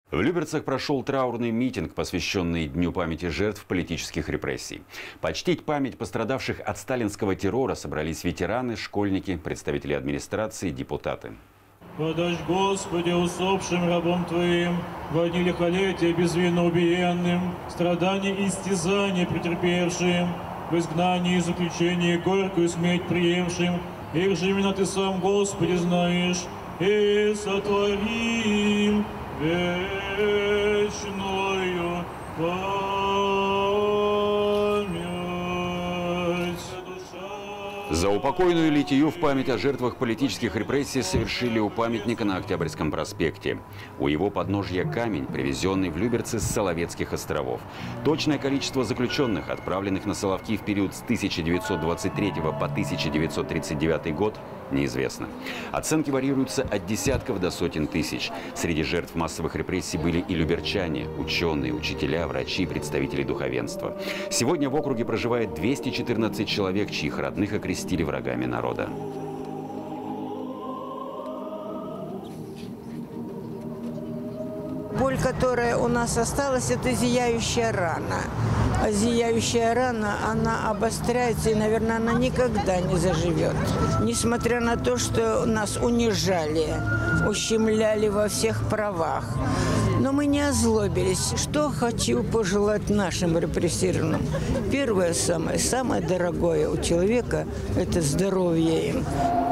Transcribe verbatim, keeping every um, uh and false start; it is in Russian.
В Люберцах прошел траурный митинг, посвященный Дню памяти жертв политических репрессий. Почтить память пострадавших от сталинского террора собрались ветераны, школьники, представители администрации, депутаты. Подашь, Господи, усопшим рабом Твоим, во дни лихолетия безвинно убиенным, страданий и истязаний претерпевшим, в изгнании и заключении горькую смерть приемшим, их же именно Ты сам, Господи, знаешь, и сотворим вечную память. За упокойную литию в память о жертвах политических репрессий совершили у памятника на Октябрьском проспекте. У его подножья камень, привезенный в Люберцы с Соловецких островов. Точное количество заключенных, отправленных на Соловки в период с тысяча девятьсот двадцать третьего по тысяча девятьсот тридцать девятый год, неизвестно. Оценки варьируются от десятков до сотен тысяч. Среди жертв массовых репрессий были и люберчане, ученые, учителя, врачи, представители духовенства. Сегодня в округе проживает двести четырнадцать человек, чьих родных окрестили врагами народа. Боль, которая у нас осталась, это зияющая рана. А зияющая рана, она обостряется, и, наверное, она никогда не заживет. Несмотря на то, что нас унижали, ущемляли во всех правах. Но мы не озлобились. Что хочу пожелать нашим репрессированным? Первое, самое, самое дорогое у человека – это здоровье им.